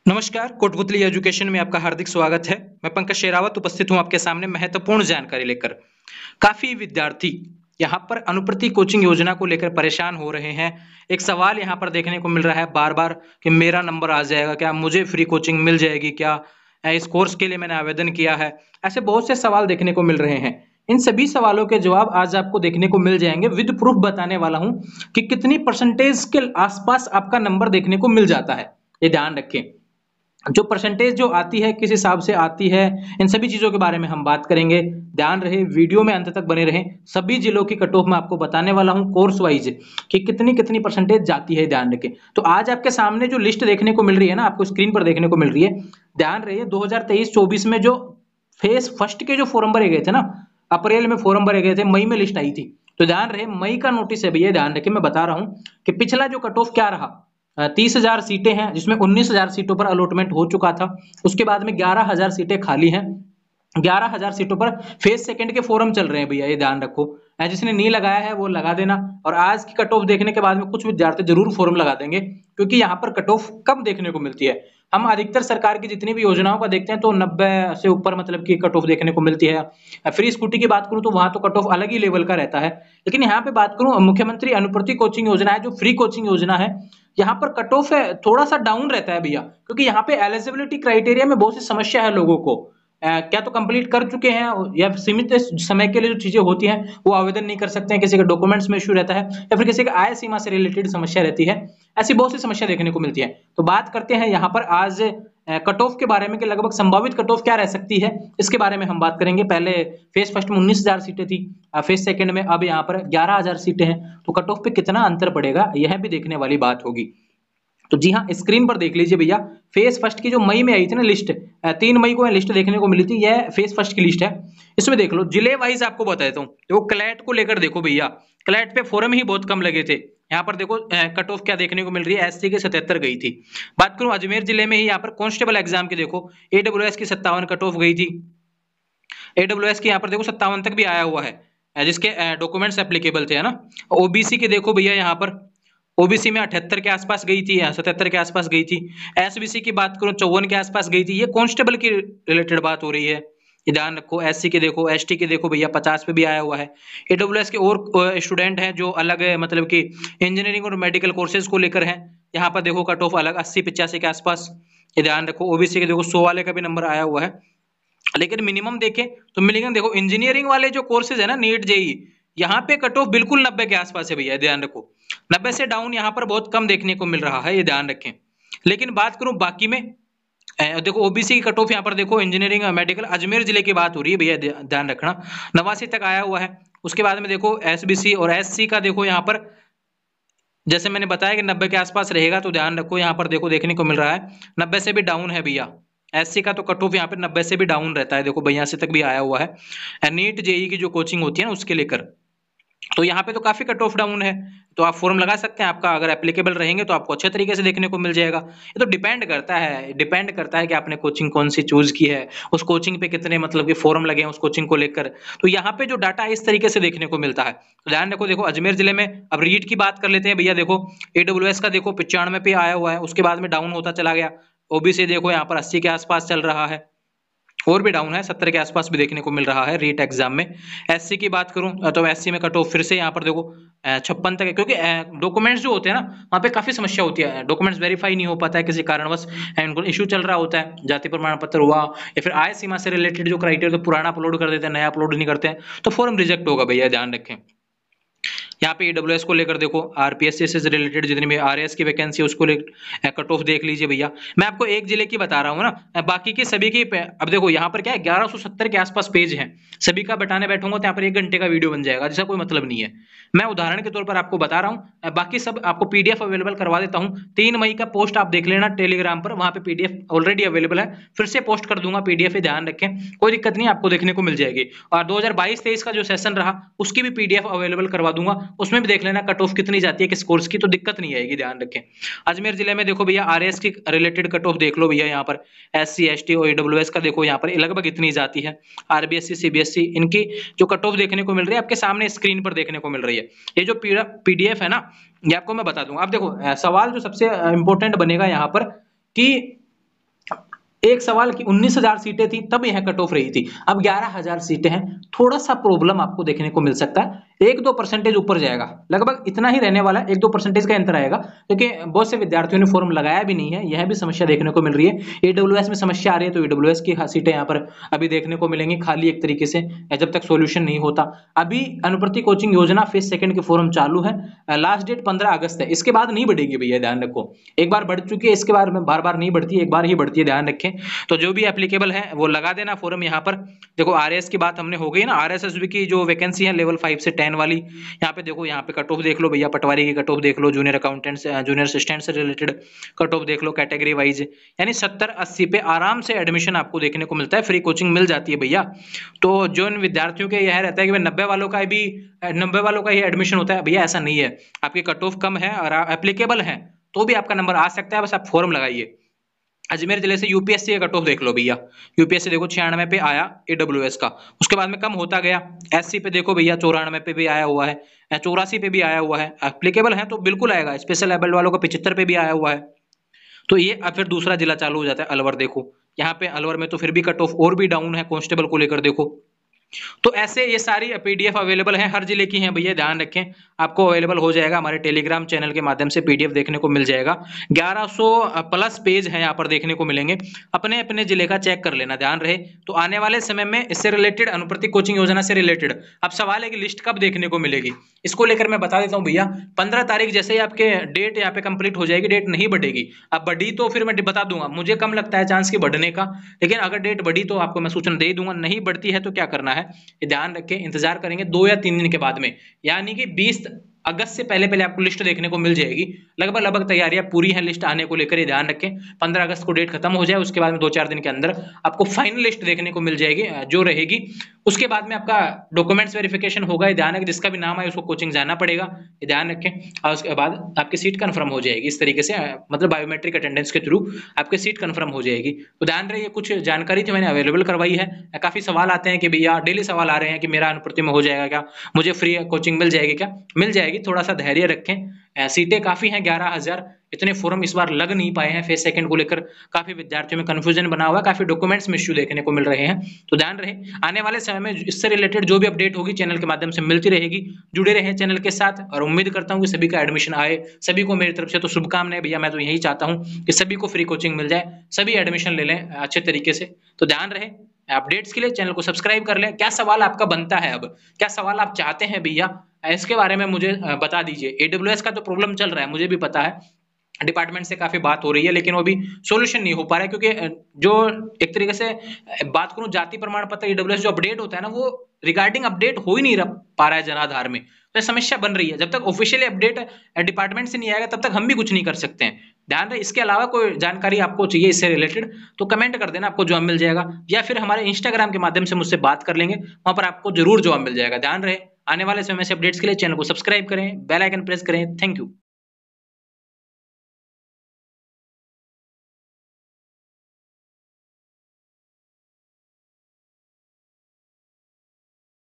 नमस्कार, कोटपुतली एजुकेशन में आपका हार्दिक स्वागत है। मैं पंकज शेरावत उपस्थित हूँ आपके सामने महत्वपूर्ण जानकारी लेकर। काफ़ी विद्यार्थी यहाँ पर अनुप्रति कोचिंग योजना को लेकर परेशान हो रहे हैं। एक सवाल यहाँ पर देखने को मिल रहा है बार-बार कि मेरा नंबर आ जाएगा क्या? मुझे फ्री कोचिंग मिल जाएगी क्या? इस कोर्स के लिए मैंने आवेदन किया है। ऐसे बहुत से सवाल देखने को मिल रहे हैं। इन सभी सवालों के जवाब आज आपको देखने को मिल जाएंगे। विद प्रूफ बताने वाला हूँ कि कितनी परसेंटेज के आसपास आपका नंबर देखने को मिल जाता है। ये ध्यान रखें। जो परसेंटेज जो आती है किस हिसाब से आती है, इन सभी चीजों के बारे में हम बात करेंगे। ध्यान रहे वीडियो में अंत तक बने रहें। सभी जिलों की कट ऑफ मैं आपको बताने वाला हूं कोर्स वाइज कि कितनी कितनी परसेंटेज जाती है, ध्यान रखें। तो आज आपके सामने जो लिस्ट देखने को मिल रही है ना, आपको स्क्रीन पर देखने को मिल रही है। ध्यान रहे 2023-24 में जो फेज फर्स्ट के जो फॉर्म भरे गए थे ना, अप्रैल में फॉर्म भरे गए थे, मई में लिस्ट आई थी। तो ध्यान रहे मई का नोटिस है भैया, ध्यान रखें। मैं बता रहा हूं कि पिछला जो कट ऑफ क्या रहा, 30,000 सीटें हैं जिसमें 19,000 सीटों पर अलॉटमेंट हो चुका था। उसके बाद में 11,000 सीटें खाली हैं। 11,000 सीटों पर फेज सेकंड के फॉर्म चल रहे हैं भैया, ये ध्यान रखो। जिसने नहीं लगाया है वो लगा देना। और आज की कट ऑफ देखने के बाद में कुछ विद्यार्थी जरूर फॉर्म लगा देंगे, क्योंकि यहाँ पर कट ऑफ कम देखने को मिलती है। हम अधिकतर सरकार की जितनी भी योजनाओं का देखते हैं तो 90 से ऊपर मतलब की कट ऑफ देखने को मिलती है। फ्री स्कूटी की बात करूं तो वहां तो कट ऑफ अलग ही लेवल का रहता है। लेकिन यहाँ पे बात करूं मुख्यमंत्री अनुप्रति कोचिंग योजना है, जो फ्री कोचिंग योजना है, यहाँ पर कट ऑफ है थोड़ा सा डाउन रहता है भैया, क्योंकि यहाँ पे एलिजिबिलिटी क्राइटेरिया में बहुत सी समस्या है लोगों को। क्या तो कंप्लीट कर चुके हैं या सीमित समय के लिए जो चीजें होती हैं वो आवेदन नहीं कर सकते हैं, किसी का डॉक्यूमेंट्स में इश्यू रहता है या फिर किसी का आय सीमा से रिलेटेड समस्या रहती है। ऐसी बहुत सी समस्या देखने को मिलती है। तो बात करते हैं यहाँ पर आज कट ऑफ के बारे में कि लगभग संभावित कट ऑफ क्या रह सकती है, इसके बारे में हम बात करेंगे। पहले फेज फर्स्ट में 19,000 सीटें थी, फेज सेकंड में अब यहाँ पर 11,000 सीटें हैं। तो कट ऑफ पे कितना अंतर पड़ेगा, यह भी देखने वाली बात होगी। तो जी हाँ, स्क्रीन पर देख लीजिए भैया, फेज फर्स्ट की जो मई में आई थी ना लिस्ट, 3 मई को लिस्ट देखने को मिली थी। यह फेज फर्स्ट की लिस्ट है। इसमें देख लो जिले वाइज आपको बता देता हूँ। तो क्लैट को लेकर देखो भैया, क्लैट पे फॉर्म ही बहुत कम लगे थे। यहाँ पर देखो कट ऑफ क्या देखने को मिल रही है, एससी के 77 गई थी। बात करूं अजमेर जिले में ही, यहाँ पर कांस्टेबल एग्जाम की देखो एडब्ल्यूएस की 57 कट ऑफ गई थी। एडब्ल्यूएस की यहाँ पर देखो 57 तक भी आया हुआ है, जिसके डॉक्यूमेंट्स एप्लीकेबल थे, है ना। ओबीसी की देखो भैया, यहाँ पर ओबीसी में 78 के आसपास गई थी, 77 के आसपास गई थी। एसबीसी की बात करूं 54 के आसपास गई थी। ये कांस्टेबल की रिलेटेड बात हो रही है, ये ध्यान रखो। एससी के देखो, एसटी के देखो भैया 50 पे भी आया हुआ है। एडब्ल्यूएस के और स्टूडेंट हैं जो अलग मतलब कि इंजीनियरिंग और मेडिकल कोर्सेज को लेकर हैं, यहाँ पर देखो कट ऑफ अलग 80-85 के आसपास, ये ध्यान रखो। ओबीसी के देखो 100 वाले का भी नंबर आया हुआ है। लेकिन मिनिमम देखें तो मिलेगा, देखो इंजीनियरिंग वाले जो कोर्सेज है ना, नीट जेई, यहाँ पे कट ऑफ बिल्कुल 90 के आसपास है भैया, ध्यान रखो। 90 से डाउन यहाँ पर बहुत कम देखने को मिल रहा है, ये ध्यान रखें। लेकिन बात करूं बाकी में, देखो ओबीसी की कट ऑफ यहाँ पर देखो इंजीनियरिंग मेडिकल अजमेर जिले की बात हो रही है भैया, ध्यान रखना 89 तक आया हुआ है। उसके बाद में देखो एसबीसी और एससी का देखो यहाँ पर, जैसे मैंने बताया कि 90 के आसपास रहेगा, तो ध्यान रखो यहाँ पर देखो देखने को मिल रहा है 90 से भी डाउन है भैया। एससी का तो कट ऑफ यहाँ पे 90 से भी डाउन रहता है, देखो 82 तक भी आया हुआ है। नीट जेई की जो कोचिंग होती है ना उसके लेकर, तो यहाँ पे तो काफी कट ऑफ डाउन है। तो आप फॉर्म लगा सकते हैं, आपका अगर एप्लीकेबल रहेंगे तो आपको अच्छे तरीके से देखने को मिल जाएगा। ये तो डिपेंड करता है कि आपने कोचिंग कौन सी चूज की है, उस कोचिंग पे कितने मतलब कि फॉर्म लगे हैं उस कोचिंग को लेकर। तो यहाँ पे जो डाटा इस तरीके से देखने को मिलता है। तो ध्यान रखो, देखो अजमेर जिले में, अब रीट की बात कर लेते हैं भैया। देखो एडब्ल्यूएस का देखो 95 पे आया हुआ है, उसके बाद में डाउन होता चला गया। ओबीसी देखो यहाँ पर 80 के आसपास चल रहा है, और भी डाउन है, 70 के आसपास भी देखने को मिल रहा है रीट एग्जाम में। एससी की बात करूं तो एससी में कट ऑफ फिर से यहाँ पर देखो 56 तक है, क्योंकि डॉक्यूमेंट्स जो होते हैं ना वहाँ पे काफी समस्या होती है, डॉक्यूमेंट्स वेरीफाई नहीं हो पाता है किसी कारणवश, उनको इशू चल रहा होता है। जाति प्रमाण पत्र हुआ या फिर आय सीमा से रिलेटेड जो क्राइटेरिया, तो पुराना अपलोड कर देते हैं, नया अपलोड नहीं करते हैं, तो फॉर्म रिजेक्ट होगा भैया, ध्यान रखें। यहाँ पे ईडब्ल्यूएस को लेकर देखो आरपीएससी से रिलेटेड जितनी भी आरएएस की वैकेंसी है उसको लेकर कट ऑफ देख लीजिए भैया। मैं आपको एक जिले की बता रहा हूँ ना, बाकी की सभी की अब देखो यहाँ पर क्या है, 1170 के आसपास पेज हैं। सभी का बताने बैठूंगा तो यहाँ पर 1 घंटे का वीडियो बन जाएगा, जिसका कोई मतलब नहीं है। मैं उदाहरण के तौर पर आपको बता रहा हूँ, बाकी सब आपको पीडीएफ अवेलेबल करवा देता हूँ। 3 मई का पोस्ट आप देख लेना टेलीग्राम पर, वहां पे पीडीएफ ऑलरेडी अवेलेबल है, फिर से पोस्ट कर दूंगा पीडीएफ, ध्यान रखें, कोई दिक्कत नहीं, आपको देखने को मिल जाएगी। और 2022-23 का जो सेशन रहा उसकी भी पीडीएफ अवेलेबल करवा दूंगा, उसमें भी देख लेना कट ऑफ कितनी जाती है किस कोर्स की, तो दिक्कत नहीं आएगी, ध्यान रखें। अजमेर जिले में देखो भैया आरएस की रिलेटेड कट ऑफ देख लो भैया, यहाँ पर एससी एसटी और ईडब्ल्यूएस का देखो यहाँ पर लगभग इतनी जाती है। आरबीएससी सीबीएसई इनकी जो कट ऑफ देखने को मिल रही है आपके सामने स्क्रीन पर देखने को मिल रही है। ये जो पीडीएफ है ना, ये आपको मैं बता दूंगा। अब देखो सवाल जो सबसे इंपॉर्टेंट बनेगा यहाँ पर कि एक सवाल की 19,000 सीटें थी तब यह कट ऑफ रही थी, अब 11,000 सीटें हैं, थोड़ा सा प्रॉब्लम आपको देखने को मिल सकता है, 1-2% ऊपर जाएगा, लगभग इतना ही रहने वाला है, 1-2% का अंतर आएगा, क्योंकि बहुत से विद्यार्थियों ने फॉर्म लगाया भी नहीं है, यह भी समस्या देखने को मिल रही है। ईडब्ल्यूएस में समस्या आ रही है तो ईडब्ल्यूएस की सीटें यहाँ पर अभी देखने को मिलेंगी खाली एक तरीके से, जब तक सोल्यूशन नहीं होता। अभी अनुप्रति कोचिंग योजना फेज सेकंड के फॉर्म चालू है, लास्ट डेट 15 अगस्त है, इसके बाद नहीं बढ़ेगी भैया, ध्यान रखो, एक बार बढ़ चुकी है, इसके बाद में बार बार नहीं बढ़ती, एक बार ही बढ़ती है, ध्यान रखें। तो जो भी एप्लीकेबल है वो लगा देना फॉर्म। यहाँ पर देखो आरएस की बात हमने हो गई ना, आरएसएसबी की जो वैकेंसी है लेवल 5 से 10 वाली, यहाँ पे देखो, यहाँ पे कट ऑफ देख लो भैया, पटवारी की कट ऑफ देख लो, जूनियर अकाउंटेंट जूनियर असिस्टेंट से रिलेटेड कट ऑफ देख लो कैटेगरी वाइज, यानी 70-80 पे आराम से एडमिशन आपको देखने को मिलता है, फ्री कोचिंग मिल जाती है भैया। तो जो इन विद्यार्थियों के यह रहता है कि 90 वालों का भी 90 वालों का ही एडमिशन होता है, भैया ऐसा नहीं है, आपकी कट ऑफ कम है और एप्लीकेबल है तो भी आपका नंबर आ सकता है, बस आप फॉर्म लगाइए। अजमेर जिले से यूपीएससी का कट ऑफ देख लो भैया, यूपीएससी देखो 96 पे आया एडब्ल्यूएस का, उसके बाद में कम होता गया, एससी पे देखो भैया 94 पे भी आया हुआ है, 84 पे भी आया हुआ है, एप्लीकेबल है तो बिल्कुल आएगा, स्पेशल एबल्ड वालों का 75 पे भी आया हुआ है। तो ये अब फिर दूसरा जिला चालू हो जाता है अलवर, देखो यहाँ पे अलवर में तो फिर भी कट ऑफ और भी डाउन है कांस्टेबल को लेकर, देखो। तो ऐसे ये सारी पीडीएफ अवेलेबल है, हर जिले की हैं भैया, ध्यान रखें, आपको अवेलेबल हो जाएगा हमारे टेलीग्राम चैनल के माध्यम से, पीडीएफ देखने को मिल जाएगा। 1100 प्लस पेज है यहाँ पर देखने को मिलेंगे, अपने अपने जिले का चेक कर लेना, ध्यान रहे। तो आने वाले समय में इससे रिलेटेड, अनुप्रति कोचिंग योजना से रिलेटेड, अब सवाल है कि लिस्ट कब देखने को मिलेगी, इसको लेकर मैं बता देता हूँ भैया। 15 तारीख जैसे ही आपके डेट यहाँ पे कंप्लीट हो जाएगी, डेट नहीं बढ़ेगी, अब बढ़ी तो फिर मैं बता दूंगा, मुझे कम लगता है चांस की बढ़ने का, लेकिन अगर डेट बढ़ी तो आपको मैं सूचना दे दूंगा, नहीं बढ़ती है तो क्या करना है ये ध्यान रखें, इंतजार करेंगे 2 या 3 दिन के बाद में, यानी कि 20 अगस्त से पहले पहले आपको लिस्ट देखने को मिल जाएगी। लगभग तैयारियां पूरी हैं लिस्ट आने को लेकर, ये ध्यान रखें। 15 अगस्त को डेट खत्म हो जाए, उसके बाद में 2-4 दिन के अंदर आपको फाइनल लिस्ट देखने को मिल जाएगी जो रहेगी। उसके बाद में आपका डॉक्यूमेंट्स वेरिफिकेशन होगा, ये ध्यान रखें, जिसका भी नाम आए उसको कोचिंग जाना पड़ेगा, ये ध्यान रखें। और उसके बाद आपकी सीट कंफर्म हो जाएगी, इस तरीके से मतलब बायोमेट्रिक अटेंडेंस के थ्रू आपकी सीट कंफर्म हो जाएगी। तो ध्यान रहे, ये कुछ जानकारी थी मैंने अवेलेबल करवाई है। काफी सवाल आते हैं कि भैया, डेली सवाल आ रहे हैं कि मेरा अनुप्रति में हो जाएगा क्या, मुझे फ्री कोचिंग मिल जाएगी क्या, मिल जाएगी, थोड़ा सा धैर्य रखें। सीटें काफी हैं, 11,000, इतने फॉर्म इस बार लग नहीं पाए हैं, फेज सेकंड को लेकर काफी विद्यार्थियों में कंफ्यूजन बना हुआ है, काफी डॉक्यूमेंट्स में इश्यू देखने को मिल रहे हैं। तो ध्यान रहे, आने वाले समय में इससे रिलेटेड जो भी अपडेट होगी चैनल के माध्यम से मिलती रहेगी, जुड़े रहे चैनल के साथ, और उम्मीद करता हूँ कि सभी का एडमिशन आए। सभी को मेरी तरफ से तो शुभकामनाएं भैया, मैं तो यही चाहता हूँ कि सभी को फ्री कोचिंग मिल जाए, सभी एडमिशन ले लें अच्छे तरीके से। तो ध्यान रहे, अपडेट्स के लिए चैनल को सब्सक्राइब कर लें। क्या सवाल आपका बनता है, अब क्या सवाल आप चाहते हैं भैया, इसके बारे में मुझे बता दीजिए। एडब्ल्यूएस का तो प्रॉब्लम चल रहा है, मुझे भी पता है, डिपार्टमेंट से काफी बात हो रही है, लेकिन वो भी सॉल्यूशन नहीं हो पा रहा है, क्योंकि जो एक तरीके से बात करूं, जाति प्रमाण पत्र ईडब्ल्यूएस जो अपडेट होता है ना, वो रिगार्डिंग अपडेट हो ही नहीं पा रहा है जनाधार में, तो समस्या बन रही है। जब तक ऑफिशियली अपडेट डिपार्टमेंट से नहीं आएगा तब तक हम भी कुछ नहीं कर सकते हैं। ध्यान रहे, इसके अलावा कोई जानकारी आपको चाहिए इससे रिलेटेड तो कमेंट कर देना, आपको जवाब मिल जाएगा, या फिर हमारे इंस्टाग्राम के माध्यम से मुझसे बात कर लेंगे, वहां पर आपको जरूर जवाब मिल जाएगा। ध्यान रहे, आने वाले समय से अपडेट्स के लिए चैनल को सब्सक्राइब करें, बेल आइकन प्रेस करें। Thank you.